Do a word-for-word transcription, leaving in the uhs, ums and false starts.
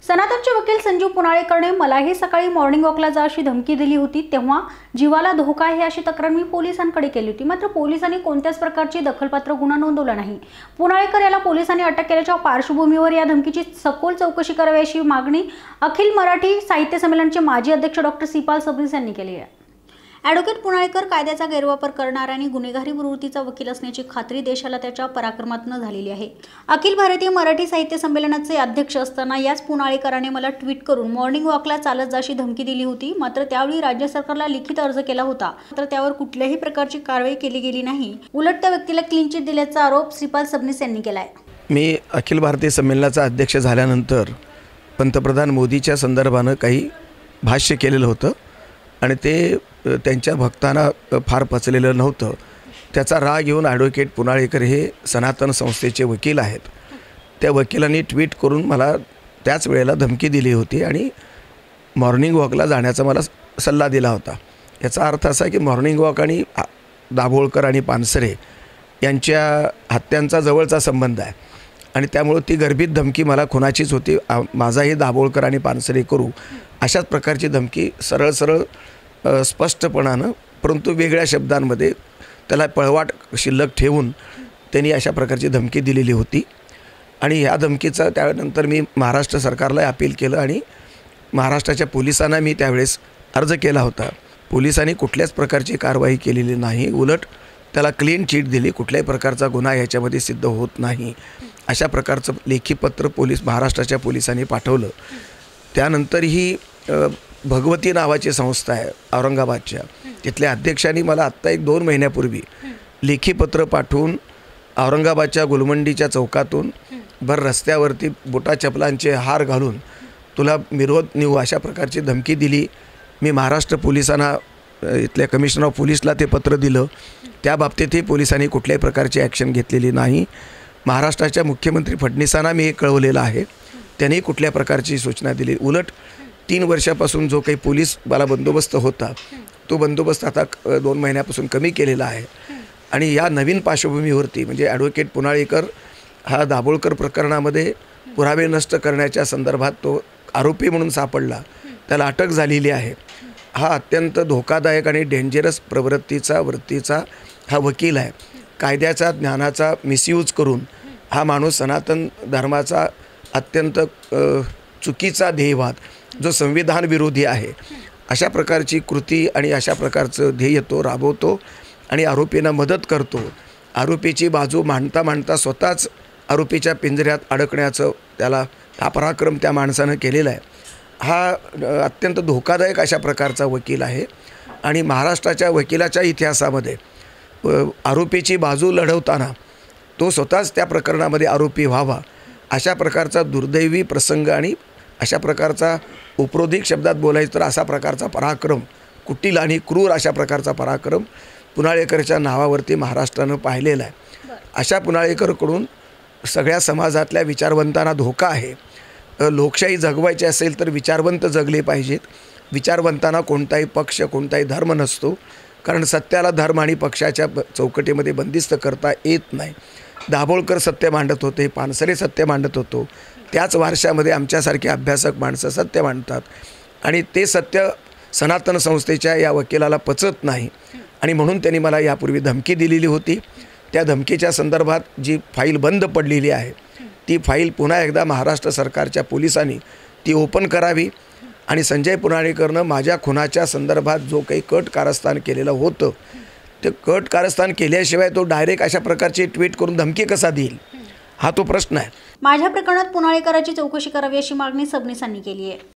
सनातनचे वकील संजीव पुनाळेकरने मलाही सकाळी मॉर्निंग वॉकला जा अशी धमकी दिली होती, तेव्हा जीवाला धोका आहे अशी तक्रार मी पोलिसांकडे केली होती। मात्र पोलिसांनी कोणत्याच प्रकारची दखलपात्र गुन्हा नोंदवला नाही। पुनाळेकर याला पोलिसांनी अटक केल्याच्या पार्श्वभूमीवर या धमकीची सखोल चौकशी करावी अशी मागणी अखिल मराठी साहित्य संमेलनाचे माजी अध्यक्ष डॉक्टर सिपाल सबनीस यांनी केली आहे। ॲडव्होकेट पुनाळेकर कायद्याचा गैरवापर करणारा आणि गुन्हेगारी प्रवृत्तीचा वकील असण्याची खात्री देशाला त्याच्या पराक्रमातून झालेली आहे। अखिल भारतीय मराठी साहित्य संमेलनाचे अध्यक्ष असताना याच पुनाळेकरांनी मला ट्विट करून मॉर्निंग वॉकला चालत जाशी धमकी दिली होती। मात्र त्यावेळी राज्य सरकारला लिखित अर्ज केला होता, मात्र त्यावर कुठल्याही प्रकारची कारवाई केली गेली नाही। उलट त्या व्यक्तीला क्लीन चिट दिल्याचा आरोप सिपाल सबनीस यांनी केला आहे। मी अखिल भारतीय संमेलनाचा अध्यक्ष झाल्यानंतर पंतप्रधान मोदीच्या संदर्भाने काही भाष्य केलेलं होतं आणि ते त्यांच्या भक्तांना फार पचलेलं नव्हतं। त्याचा राग घेऊन ॲडव्होकेट पुनाळेकर हे सनातन संस्थेचे वकील आहेत। त्या वकिलांनी ट्विट करून मला त्याच वेळेला धमकी दिली होती आणि मॉर्निंग वॉकला जाण्याचा मला सल्ला दिला होता। याचा अर्थ असा की मॉर्निंग वॉक आणि दाभोळकर आणि पानसरे यांच्या हत्यांचा जवळचा संबंध आहे आणि त्यामुळे ती गर्भित धमकी मला खुनाचीच होती। माझाही दाभोळकर आणि पानसरे करू अशाच प्रकारची धमकी सरळ सरळ स्पष्टपणानं परंतु वेगळ्या शब्दांमध्ये त्याला पळवाट शिल्लक ठेवून त्यांनी अशा प्रकारची धमकी दिलेली होती आणि ह्या धमकीचा त्यानंतर मी महाराष्ट्र सरकारला अपील केलं आणि महाराष्ट्राच्या पोलिसांना मी त्यावेळेस अर्ज केला होता। पोलिसांनी कुठल्याच प्रकारची कारवाई केलेली नाही, उलट त्याला क्लीन चिट दिली। कुठल्याही प्रकारचा गुन्हा ह्याच्यामध्ये सिद्ध होत नाही अशा प्रकारचं लेखी पत्र पोलीस महाराष्ट्राच्या पोलिसांनी पाठवलं। त्यानंतर ही भगवती नावाची संस्था आहे औरंगाबादच्या, तिथल्या अध्यक्षांनी मला आत्ता एक दोन महिन्यापूर्वी लेखी पत्र पाठवून औरंगाबादच्या गुलमंडीच्या चौकातून भर रस्त्यावरती बोटा चपलांचे हार घालून तुला मिरवत नेऊ अशा प्रकारची धमकी दिली। मी महाराष्ट्र पोलिसांना इथल्या कमिशनर ऑफ पोलीसला ते पत्र दिलं, त्या बाबतीतही पोलिसांनी कुठल्याही प्रकारची ॲक्शन घेतलेली नाही। महाराष्ट्राच्या मुख्यमंत्री फडणवीसांना मी हे कळवलेलं आहे, त्यांनी कुठल्या प्रकारची सूचना दिली। उलट तीन वर्षापासून जो काही पोलीस मला बंदोबस्त होता तो बंदोबस्त आता दोन महिन्यापासून कमी केलेला आहे आणि या नवीन पार्श्वभूमीवरती म्हणजे ॲडव्होकेट पुनाळेकर हा दाभोळकर प्रकरणामध्ये पुरावे नष्ट करण्याच्या संदर्भात तो आरोपी म्हणून सापडला, त्याला अटक झालेली आहे। हा अत्यंत धोकादायक आणि डेंजरस प्रवृत्तीचा वृत्तीचा हा वकील आहे। कायद्याचा ज्ञानाचा मिसयूज करून हा माणूस सनातन धर्माचा अत्यंत चुकीचा ध्येयवाद जो संविधान विरोधी आहे अशा प्रकारची कृती आणि अशा प्रकारचं ध्येय तो राबवतो आणि आरोपींना मदत करतो। आरोपीची बाजू मांडता मांडता स्वतःच आरोपीच्या पिंजऱ्यात अडकण्याचं त्याला हा पराक्रम त्या माणसानं केलेला आहे। हा अत्यंत धोकादायक अशा प्रकारचा वकील आहे आणि महाराष्ट्राच्या वकिलाच्या इतिहासामध्ये आरोपीची बाजू लढवताना तो स्वतःच त्या प्रकरणामध्ये आरोपी व्हावा अशा प्रकारचा दुर्दैवी प्रसंग आणि अशा प्रकारचा उपरोधिक शब्दात बोलायचं तर असा प्रकारचा पराक्रम, कुटील आणि क्रूर अशा प्रकारचा पराक्रम पुनाळेकरच्या नावावरती महाराष्ट्रानं पाहिलेला आहे। अशा पुनाळेकरकडून सगळ्या समाजातल्या विचारवंतांना धोका आहे। लोकशाही जगवायची असेल तर विचारवंत जगले पाहिजेत। विचारवंतांना कोणताही पक्ष कोणताही धर्म नसतो, कारण सत्याला धर्म आणि पक्षाच्या चौकटीमध्ये बंदिस्त करता येत नाही। दाभोळकर सत्य मांडत होते, पानसरे सत्य मांडत होतो, त्याच वारशामध्ये आमच्यासारखे अभ्यासक माणसं सत्य मांडतात आणि ते सत्य सनातन संस्थेच्या या वकिलाला पचत नाही आणि म्हणून त्यांनी मला यापूर्वी धमकी दिलेली होती। त्या धमकीच्या संदर्भात जी फाईल बंद पडलेली आहे ती फाईल पुन्हा एकदा महाराष्ट्र सरकारच्या पोलिसांनी ती ओपन करावी आणि संजय पुनाळेकरनं माझ्या खुनाच्या संदर्भात जो काही कट कारस्थान केलेलं होतं ते कट कारस्थान केल्याशिवाय तो डायरेक्ट अशा प्रकारची ट्विट करून धमकी कसा देईल हा तो प्रश्न आहे। माझ्या प्रकरणात पुनाळेकराची चौकशी करावी अशी मागणी सबनीसांनी केली आहे।